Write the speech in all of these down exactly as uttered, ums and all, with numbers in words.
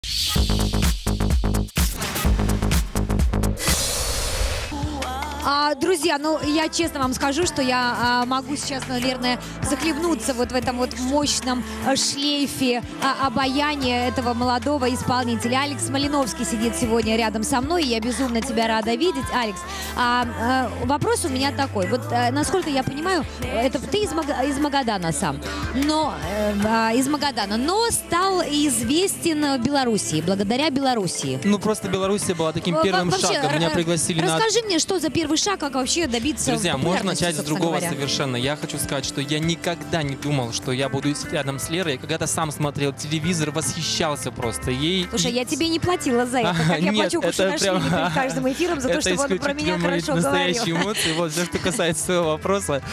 А, друзья, ну я честно вам скажу, что я а, могу сейчас, наверное, захлебнуться вот в этом вот мощном а, шлейфе а, обаяния этого молодого исполнителя. Алекс Малиновский сидит сегодня рядом со мной, и я безумно тебя рада видеть. Алекс, а, а, вопрос у меня такой. Вот, а, насколько я понимаю, это ты из, Мага, из Магадана сам, но а, из Магадана, но стал известен в Белоруссии, благодаря Белоруссии. Ну просто Белоруссия была таким первым вообще, шагом. Меня пригласили на... Расскажи мне, что за первый шаг, как вообще добиться Друзья, можно начать с другого говоря. совершенно. Я хочу сказать, что я никогда не думал, что я буду рядом с Лерой. Я когда-то сам смотрел телевизор, восхищался просто ей. Слушай, я тебе не платила за это, как я плачу Кушанашвили перед каждым эфиром за то, что он про меня хорошо говорил. Настоящие эмоции. Вот, все, что касается своего вопроса.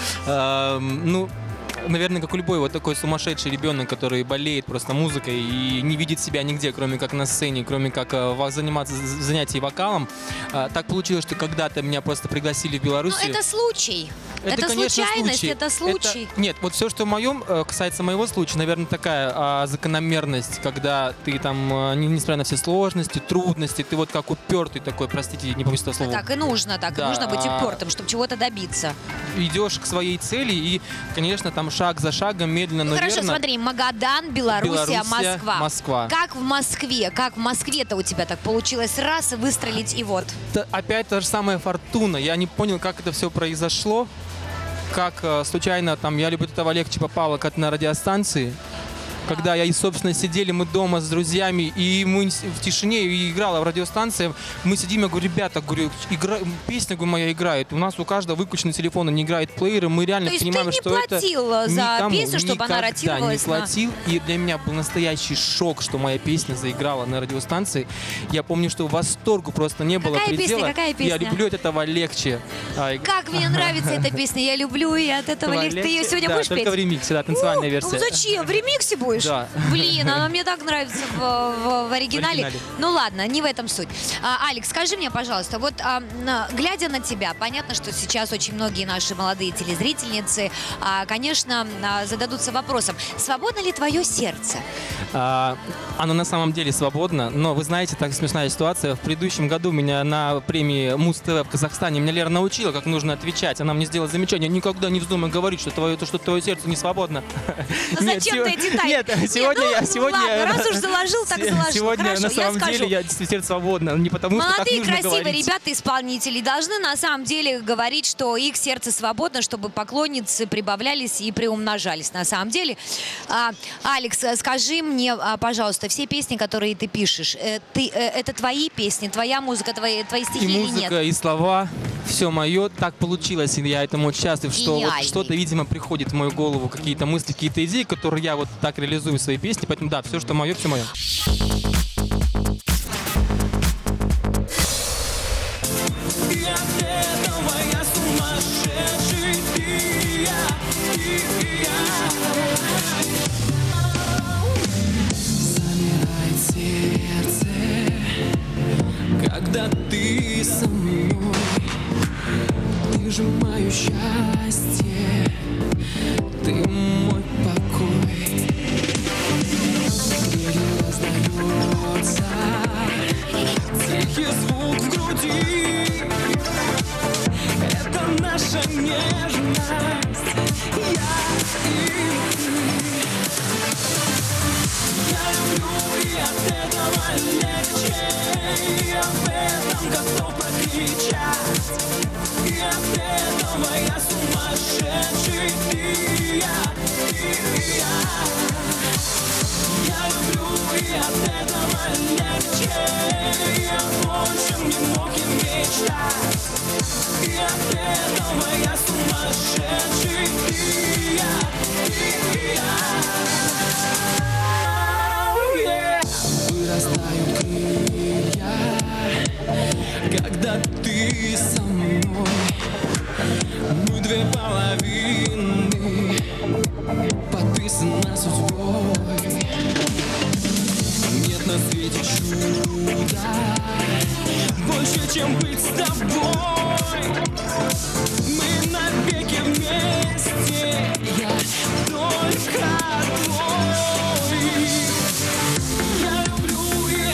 Ну, наверное, как у любой вот такой сумасшедший ребенок, который болеет просто музыкой и не видит себя нигде, кроме как на сцене, кроме как э, заниматься занятий вокалом. Э, так получилось, что когда-то меня просто пригласили в Белоруссию. Ну, это случай. Это, это конечно, случайность, случай. это случай. Это, нет, вот все, что в моем, э, касается моего случая, наверное, такая а, закономерность, когда ты там, а, несмотря на все сложности, трудности, ты вот как упертый такой, простите, не побоюсь этого слова. Так и нужно, так да, и нужно быть а, упертым, чтобы чего-то добиться. Идешь к своей цели и, конечно, там шаг за шагом, медленно, ну, но хорошо, верно. смотри, Магадан, Белоруссия, Белоруссия, Москва. Москва. Как в Москве? Как в Москве-то у тебя так получилось раз выстрелить и вот? Это опять та же самая фортуна. Я не понял, как это все произошло. Как э, случайно, там, я люблю этого Легче попала как на радиостанции. Когда я и, собственно, сидели мы дома с друзьями, и мы в тишине, и играла в радиостанции, мы сидим, я говорю, ребята, говорю, игра, песня говорю, моя играет. У нас у каждого выключены телефоны, не играет плееры, мы реально То есть понимаем, ты не что это... платил за никому, песню, чтобы она ротировалась? не платил, на... и для меня был настоящий шок, что моя песня заиграла на радиостанции. Я помню, что восторгу просто не было Какая предела. Песня? Какая песня? Я люблю от этого Легче. Как мне нравится эта песня, я люблю, и от этого легче. Ты ее сегодня да, будешь только петь? в ремиксе, да, танцевальная версия. Ну зачем? В ремиксе будешь? Да. Блин, она мне так нравится в, в, в, оригинале. В оригинале. Ну ладно, не в этом суть. А, Алекс, скажи мне, пожалуйста, вот а, глядя на тебя, понятно, что сейчас очень многие наши молодые телезрительницы, а, конечно, а, зададутся вопросом, свободно ли твое сердце? А, оно на самом деле свободно, но вы знаете, так смешная ситуация. В предыдущем году меня на премии Муз-ТВ в Казахстане меня Лера научила, как нужно отвечать. Она мне сделала замечание: никогда не вздумай говорить, что твое, то, что твое сердце не свободно. Ну зачем ты эти тайны? Нет, сегодня Нет, ну, я... Сегодня, ладно, раз уж заложил, так заложил. Сегодня Хорошо, на самом я деле скажу. я действительно свободна. Не потому, что так Молодые, нужно красивые говорить. ребята-исполнители должны на самом деле говорить, что их сердце свободно, чтобы поклонницы прибавлялись и приумножались на самом деле. А, Алекс, скажи мне, пожалуйста, все песни, которые ты пишешь, ты, это твои песни, твоя музыка, твои, твои стихи и или музыка, нет? И слова, все мое. Так получилось, и я этому очень счастлив, что вот что-то, видимо, приходит в мою голову, какие-то мысли, какие-то идеи, которые я вот так реализую в своей песне. Поэтому да, все, что мое, все мое. Замирает сердце, когда ты со мной. Ты же мое счастье, ты мой покой. Мне раздается тихий звук в груди. Это наша нежность, я и ты. Я люблю, и от этого легче. Я в этом готов прокричать. И от этого я сумасшедший. Ты, я, ты и я. Я люблю, и от этого легче. Я больше не мог и мечтать. И от этого я сумасшедший. Ты, я, ты и я. Вырастают крылья, когда ты со мной. Мы две половины, подписаны судьбой. Нет на свете чуда больше, чем быть с тобой. Мы навеки вместе, я только твой. Я люблю, и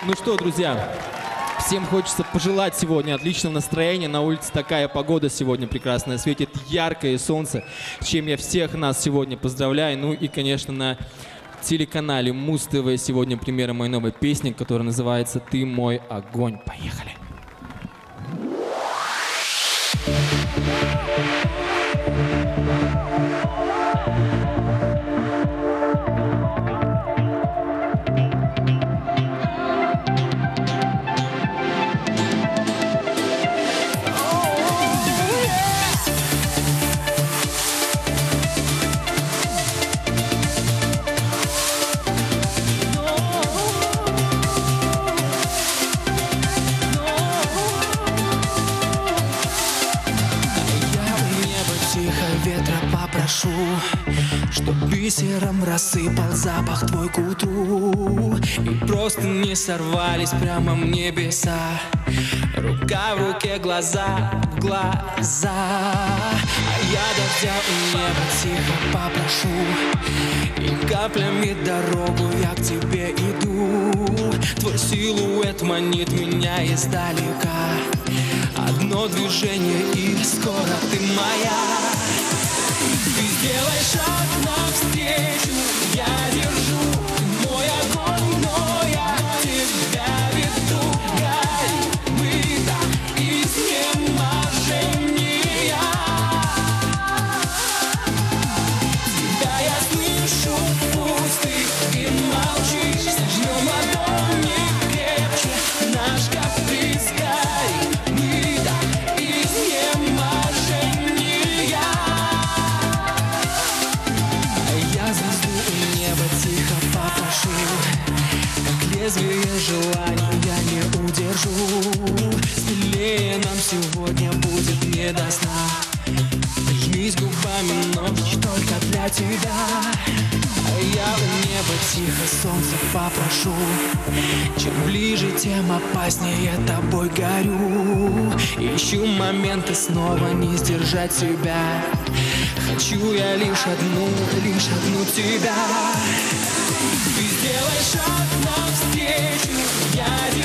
Ну что, друзья, всем хочется пожелать сегодня отличного настроения. На улице такая погода сегодня прекрасная, светит яркое солнце, с чем я всех нас сегодня поздравляю. Ну и, конечно, на телеканале Муз-ТВ сегодня премьера моей новой песни, которая называется «Ты мой огонь». Поехали! Чтоб бисером рассыпал запах твой к утру, и просто не сорвались прямо в небеса. Рука в руке, глаза в глаза. А я дождя у неба тихо попрошу, и каплями дорогу я к тебе иду. Твой силуэт манит меня издалека. Одно движение и скоро ты моя. Ты сделай шаг навстречу, я держу мой огонь, но я тебя веду. Горит мыта из неможения. Тебя я слышу, пусть ты и молчишь. Сожмем ладони крепче, наш каприз горит мыта из неможения. Тихо попрошу, как лезвие желаний я не удержу. Смелее нам сегодня будет не до сна. Прижмись губами, ночь только для тебя. А я у неба тихо солнце попрошу. Чем ближе, тем опаснее тобой горю. Ищу моменты снова не сдержать себя. Хочу я лишь одну, лишь одну тебя. Ты сделай шаг навстречу, я